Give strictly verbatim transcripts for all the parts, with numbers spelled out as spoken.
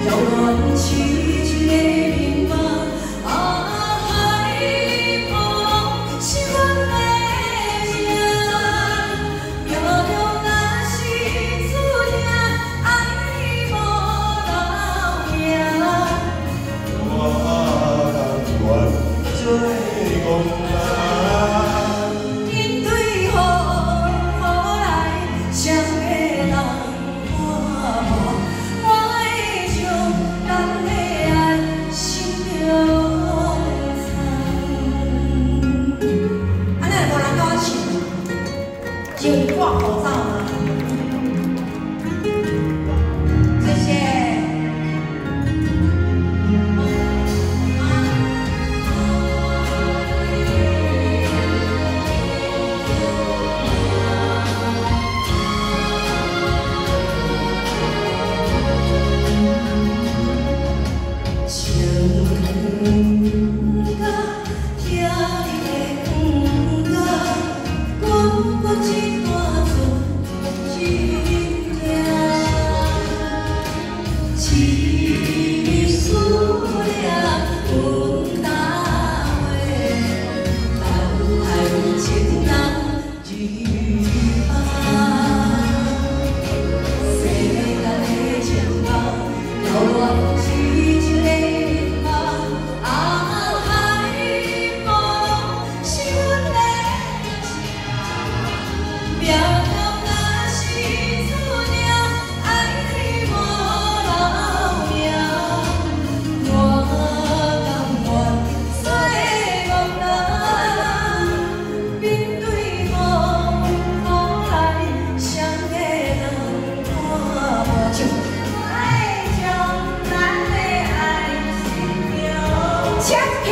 遥远痴情的面貌，啊海风是阮的命，渺渺若是注定，爱你无老命。我甘愿做戆人，面对雨雨来，谁会人看无？我会将咱的爱心中藏。安尼无人甲我唱，就挂口罩吗？谢谢。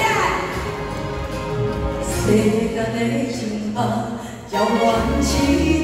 世间的情梦，遥远痴。